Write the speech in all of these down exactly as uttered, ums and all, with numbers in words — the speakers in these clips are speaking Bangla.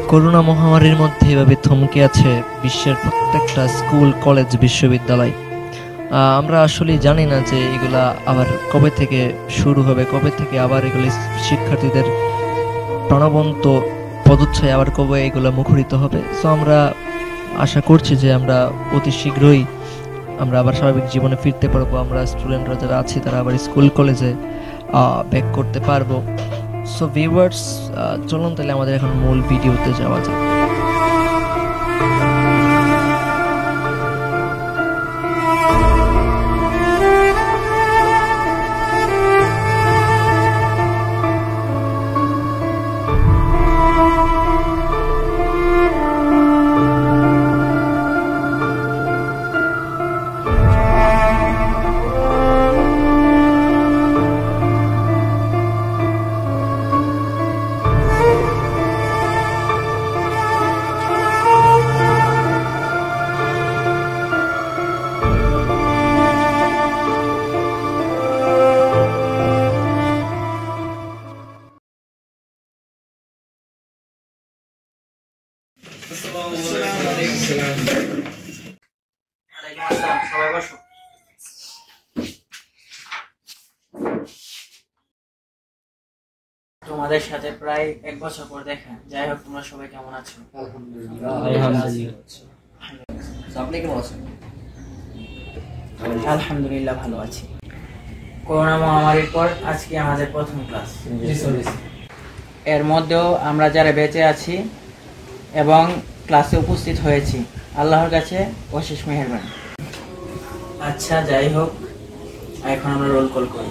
করোনা মহামারীর মধ্যে এভাবে থমকে আছে বিশ্বের প্রত্যেকটা স্কুল, কলেজ, বিশ্ববিদ্যালয়। আমরা আসলে জানি না যে এগুলা আবার কবে থেকে শুরু হবে, কবে থেকে আবার এগুলো শিক্ষার্থীদের প্রাণবন্ত পদচ্ছায় আবার কবে এগুলো মুখরিত হবে। সো আমরা আশা করছি যে আমরা অতি শীঘ্রই আমরা আবার স্বাভাবিক জীবনে ফিরতে পারবো। আমরা স্টুডেন্টরা যারা আছি তারা আবার স্কুল কলেজে ব্যাক করতে পারবো। সো ভিউয়ার্স, চলুন তাহলে আমাদের এখন মূল ভিডিওতে যাওয়া যাক। তোমাদের সাথে প্রায় এক বছর পর দেখা। যাই হোক, তোমরা সবাই কেমন আছো? আলহামদুলিল্লাহ ভালো আছি। করোনা মহামারীর পর আজকে আমাদের প্রথম ক্লাস। এর মধ্যেও আমরা যারা বেঁচে আছি এবং ক্লাসে উপস্থিত হয়েছি, আল্লাহর কাছে অশেষ মেহেরবানি। আচ্ছা, যাই হোক, এখন আমরা রোল কল করি।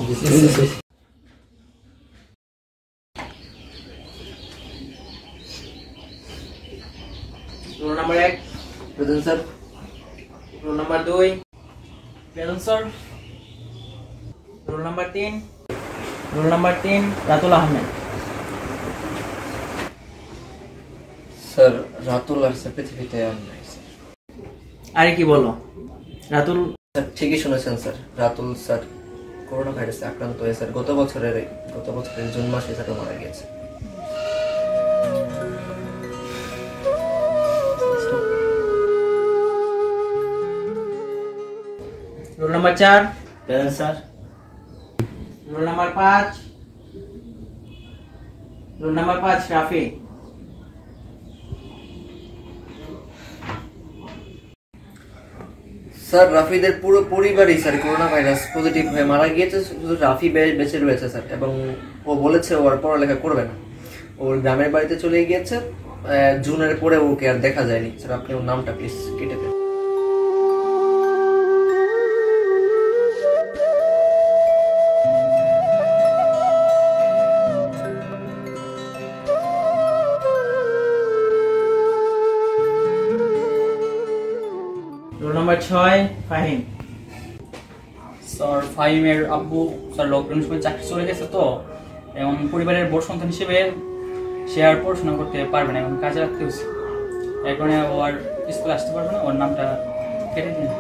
রোল নাম্বার এক প্রেজেন্ট স্যার। রোল নাম্বার দুই প্রেজেন্ট স্যার। রোল নাম্বার তিন রোল নাম্বার তিন রাতুল আহমেদ। স্যার, রাতুল আর স্যার পৃথিবীতে আর নাই স্যার। আরে কি বলো? রাতুল স্যার ঠিকই শুনেছেন স্যার। রাতুল স্যার করোনা ভাইরাসে আক্রান্ত হয়ে স্যার গত বছরের গত বছরের জুন মাসে স্যার মারা গিয়েছে। রোল নাম্বার চার প্রেজেন্ট স্যার। রোল নাম্বার পাঁচ রোল নাম্বার পাঁচ রাফি। স্যার, রাফিদের পুরো পরিবারই স্যার করোনা ভাইরাস পজিটিভ হয়ে মারা গিয়েছে। শুধু রাফি বেঁচে রয়েছে স্যার, এবং ও বলেছে ও আর পড়ালেখা করবে না, ওর গ্রামের বাড়িতে চলে গিয়েছে। জুনের পরে ওকে আর দেখা যায়নি স্যার। আপনি ওর নামটা প্লিজ কেটে দেন। রোল নাম্বার ছয় ফাহিম। স্যার, ফাহিমের আব্বু স্যার লকডাউনের সময় চাকরি চলে গেছে, তো এবং পরিবারের বড় সন্তান হিসেবে সে আর পড়াশোনা করতে পারবে না, এখন কাজে রাখতে হচ্ছে। এর কারণে ও আর স্কুলে আসতে পারবে না, ওর নামটা কেটে দিন।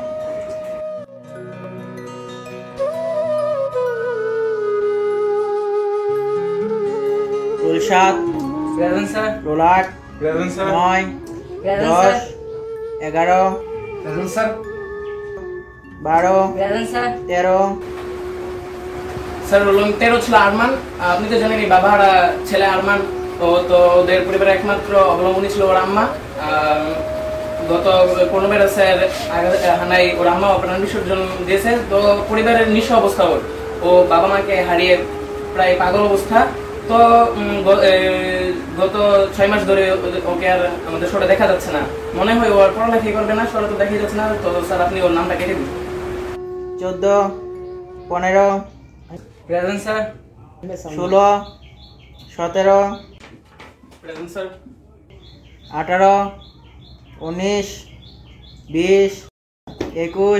রোল সাত প্রেজেন্ট স্যার। রোল আট প্রেজেন্ট স্যার। নয় দশ এগারো প্রেজেন্ট স্যার। বারো প্রেজেন্ট স্যার। তেরো। স্যার, রোল তেরো ছিল আরমান। আপনি তো জানেন বাবার ছেলে আরমান, তো তো ওদের পরিবারের একমাত্র অবলম্বনী ছিল ওর আম্মা। গত পনেরো ভাইরাসের হানায় ওর আম্মা প্রাণ বিসর্জন দিয়েছে। তো পরিবারের নিঃস্ব অবস্থা, ওর ও বাবা মাকে হারিয়ে প্রায় পাগল অবস্থা। তো গত ছয় মাস ধরে ওকে আর আমাদের শোটা দেখা যাচ্ছে না। মনে হয় ও আর পড়ালেখাই করবে না, শোটা তো দেখা যাচ্ছে না। তো স্যার, আপনি ওর নামটা কেটে দিন। চোদ্দ পনেরো প্রেজেন্ট স্যার। ষোলো সতেরো প্রেজেন্ট স্যার। আঠারো উনিশ বিশ একুশ।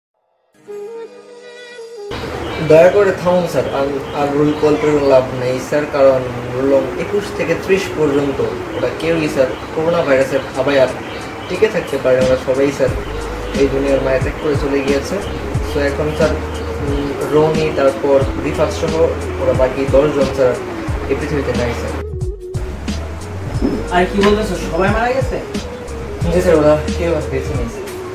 দয়া করে থামুন স্যার, আর রুল কল করে লাভ নেই স্যার, কারণ রুল একুশ থেকে ত্রিশ পর্যন্ত ওরা কেউই স্যার করোনা ভাইরাসের খাবাই আর টিকে থাকতে পারে। আমরা সবাই স্যার এই দুনিয়ার মায়া ত্যাগ করে চলে গিয়েছে। সো এখন স্যার রনি, তারপর রিফাত সহ ওরা বাকি দশজন স্যার এই পৃথিবীতে নাই স্যার। আর কি বলতেছো, সবাই মারা গেছে? জি স্যার, ওরা কেউ বেঁচে নেই।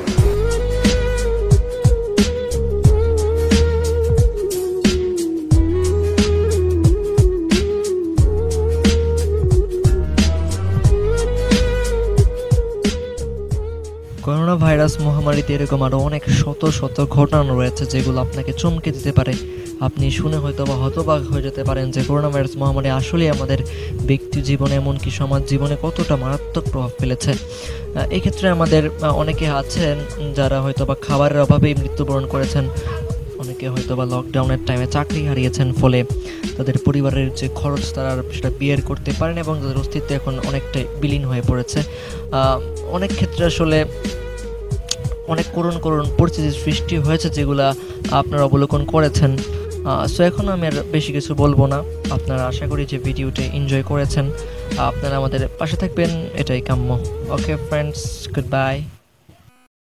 করোনা ভাইরাস মহামারীতে এরকম আরও অনেক শত শত ঘটনা রয়েছে যেগুলো আপনাকে চমকে দিতে পারে। আপনি শুনে হয়তো বা হতবাক হয়ে যেতে পারেন যে করোনা ভাইরাস মহামারী আসলে আমাদের ব্যক্তি জীবনে এমনকি সমাজ জীবনে কতটা মারাত্মক প্রভাব ফেলেছে। এই ক্ষেত্রে আমাদের অনেকে আছেন যারা হয়তো বা খাবারের অভাবেই মৃত্যুবরণ করেছেন, অনেকে হয়তো বা লকডাউনের টাইমে চাকরি হারিয়েছেন, ফলে তাদের পরিবারের যে খরচ তারা সেটা বিয়ার করতে পারেন এবং তাদের অস্তিত্ব এখন অনেকটাই বিলীন হয়ে পড়েছে। অনেক ক্ষেত্রে আসলে অনেক করুণ করুণ পরিস্থিতির সৃষ্টি হয়েছে যেগুলা আপনারা অবলোকন করেছেন। সো এখন আমি আর বেশি কিছু বলবো না। আপনারা আশা করি যে ভিডিওটি এনজয় করেছেন, আপনারা আমাদের পাশে থাকবেন, এটাই কাম্য। Okay friends, good bye.